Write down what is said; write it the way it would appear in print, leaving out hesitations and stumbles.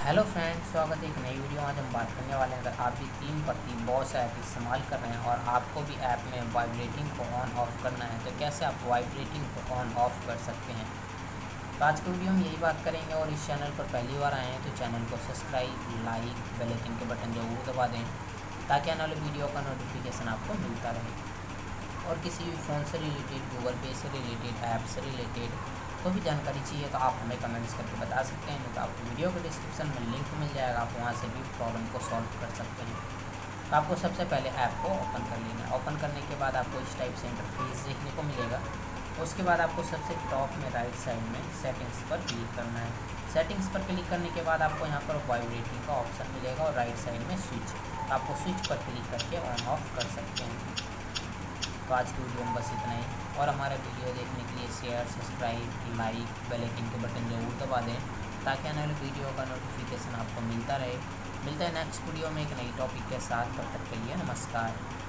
Hello friends, स्वागत है एक नई वीडियो। आज हम बात करने वाले हैं, अगर आप भी 3 बॉस ऐप इस्तेमाल कर रहे हैं और आपको भी ऐप में वाइब्रेटिंग को ऑन ऑफ करना है तो कैसे आप वाइब्रेटिंग को ऑन ऑफ कर सकते हैं। तो आज की वीडियो में यही बात करेंगे। और इस चैनल पर पहली बार आए हैं तो चैनल को सब्सक्राइब, लाइक, बेल आइकन के बटन जरूर दबा दें ताकि आने वाले वीडियो का नोटिफिकेशन आपको मिलता रहे। और किसी भी फ़ोन से रिलेटेड, गूगल पे से रिलेटेड, ऐप से रिलेटेड तो भी जानकारी चाहिए तो आप हमें कमेंट्स करके बता सकते हैं। नहीं तो आपको वीडियो के डिस्क्रिप्शन में लिंक मिल जाएगा, आप वहां से भी प्रॉब्लम को सॉल्व कर सकते हैं। तो आपको सबसे पहले ऐप को ओपन कर लेना है। ओपन करने के बाद आपको इस टाइप से इंटरफेस देखने को मिलेगा। उसके बाद आपको सबसे टॉप में राइट साइड में सेटिंग्स पर क्लिक करना है। सेटिंग्स पर क्लिक करने के बाद आपको यहाँ पर वाइब्रेटिंग का ऑप्शन मिलेगा और राइट साइड में स्विच, आपको स्विच पर क्लिक करके ऑन ऑफ कर सकते हैं। तो आज की वीडियो में बस इतना ही। और हमारा वीडियो देखने के लिए share, subscribe, like, bell icon के बटन जरूर दबा दें ताकि आने वाले वीडियो का नोटिफिकेशन आपको मिलता रहे। मिलता है नेक्स्ट वीडियो में एक नई टॉपिक के साथ। तब तक के लिए नमस्कार।